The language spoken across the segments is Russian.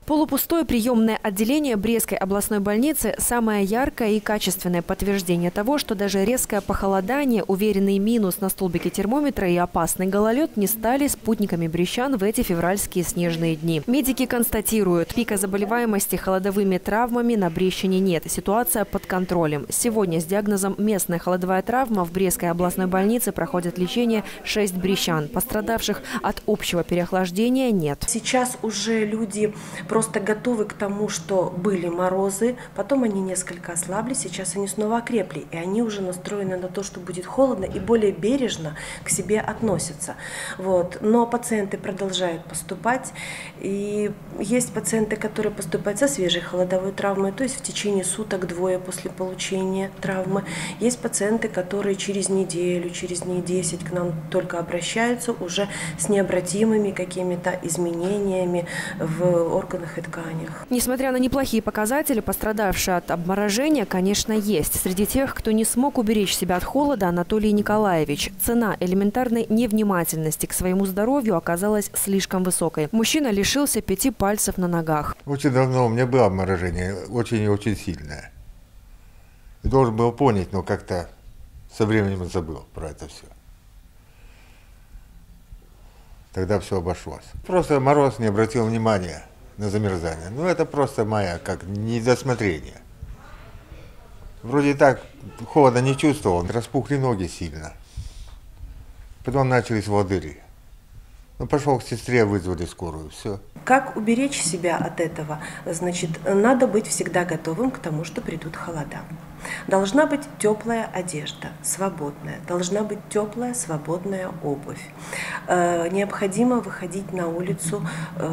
Полупустое приемное отделение Брестской областной больницы – самое яркое и качественное подтверждение того, что даже резкое похолодание, уверенный минус на столбике термометра и опасный гололед не стали спутниками брестчан в эти февральские снежные дни. Медики констатируют, пика заболеваемости холодовыми травмами на Брестщине нет. Ситуация под контролем. Сегодня с диагнозом «местная холодовая травма» в Брестской областной больнице проходит лечение 6 брестчан. Пострадавших от общего переохлаждения нет. Сейчас уже люди просто готовы к тому, что были морозы, потом они несколько ослабли, сейчас они снова окрепли, и они уже настроены на то, что будет холодно, и более бережно к себе относятся. Но пациенты продолжают поступать, и есть пациенты, которые поступают со свежей холодовой травмой, то есть в течение суток-двое после получения травмы. Есть пациенты, которые через неделю, через дней 10 к нам только обращаются уже с необратимыми какими-то изменениями в органах и тканях. Несмотря на неплохие показатели, пострадавшие от обморожения, конечно, есть. Среди тех, кто не смог уберечь себя от холода, Анатолий Николаевич. Цена элементарной невнимательности к своему здоровью оказалась слишком высокой. Мужчина лишился 5 пальцев на ногах. Очень давно у меня было обморожение, очень и очень сильное. И должен был понять, но как-то со временем забыл про это все. Тогда все обошлось. Просто мороз не обратил внимания на замерзание. Это просто моя как недосмотрение. Вроде так холода не чувствовал, распухли ноги сильно. Потом начались волдыри. Пошел к сестре, вызвали скорую, все. Как уберечь себя от этого? Надо быть всегда готовым к тому, что придут холода. Должна быть теплая одежда, свободная. Должна быть теплая, свободная обувь. Необходимо выходить на улицу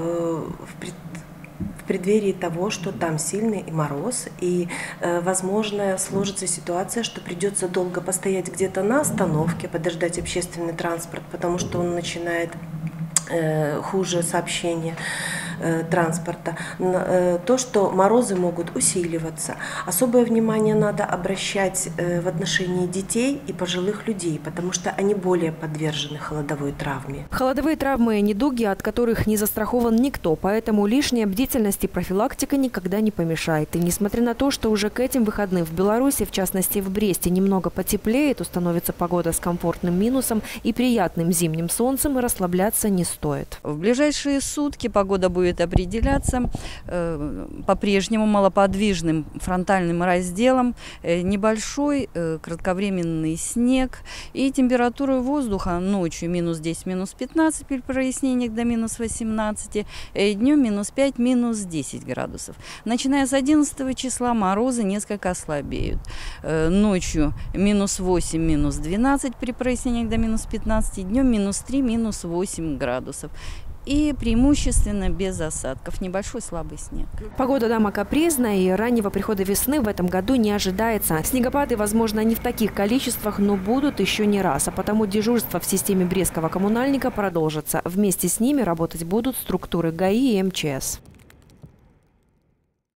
в преддверии того, что там сильный мороз, и, возможно, сложится ситуация, что придется долго постоять где-то на остановке, подождать общественный транспорт, потому что он начинает хуже сообщения транспорта. То, что морозы могут усиливаться. Особое внимание надо обращать в отношении детей и пожилых людей, потому что они более подвержены холодовой травме. Холодовые травмы – недуги, от которых не застрахован никто, поэтому лишняя бдительность и профилактика никогда не помешает. И несмотря на то, что уже к этим выходным в Беларуси, в частности в Бресте, немного потеплеет, установится погода с комфортным минусом и приятным зимним солнцем, расслабляться не стоит. В ближайшие сутки погода будет определяться по-прежнему малоподвижным фронтальным разделом, небольшой кратковременный снег и температура воздуха ночью минус 10, минус 15 при прояснениях до минус 18, днем минус 5, минус 10 градусов. Начиная с 11 числа морозы несколько ослабеют. Ночью минус 8, минус 12 при прояснениях до минус 15, днем минус 3, минус 8 градусов. И преимущественно без осадков, небольшой слабый снег. Погода дама капризная, и раннего прихода весны в этом году не ожидается. Снегопады, возможно, не в таких количествах, но будут еще не раз. А потому дежурство в системе брестского коммунальника продолжится. Вместе с ними работать будут структуры ГАИ и МЧС.